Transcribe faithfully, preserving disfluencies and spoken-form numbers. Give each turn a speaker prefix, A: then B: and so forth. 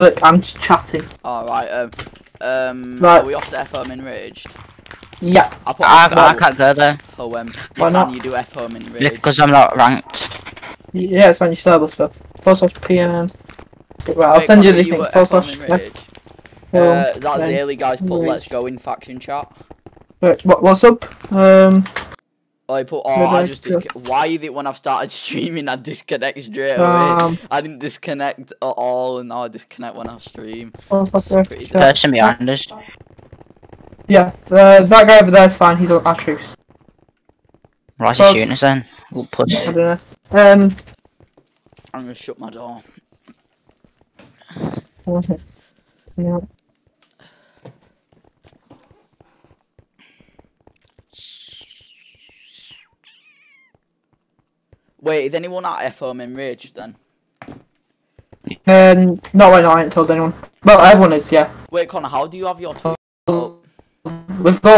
A: Look, I'm just chatting.
B: Alright, um, um,
A: Right.
B: are we off to F home enraged?
A: Yeah.
B: I, put
C: I,
B: on
C: I can't go there.
B: Oh, um, you
A: Why
B: can
A: not?
B: you do F home enraged?
C: Because I'm not ranked.
A: Yeah, it's when you start stuff. Force off P N. Right, I'll
B: Wait,
A: send you
B: Connor,
A: the
B: you
A: thing.
B: were
A: Force
B: F
A: off.
B: home
A: Yeah.
B: enraged? Uh, that's the
A: then
B: early guys put
A: enraged.
B: let's go in faction chat.
A: Wait, what, what's up? Um.
B: I put, oh,
A: Where do
B: I
A: I
B: just,
A: go?
B: disc why is it when I've started streaming I disconnect straight away?
A: Um.
B: I didn't disconnect at all and now I disconnect when I stream.
A: Force off
B: It's pretty
A: chat.
C: Person behind us.
A: Yeah, uh, that guy over there is fine. He's on our truce.
C: Why is he
A: Well,
C: shooting us then? Little
A: I
C: pussy.
A: don't know. Um.
B: I'm gonna shut my door.
A: Yeah.
B: Wait, is anyone at F home enraged then?
A: Um. No, I know. I haven't told anyone. Well, everyone is. Yeah.
B: Wait, Connor, how do you have your Twitch? Oh.
A: We've got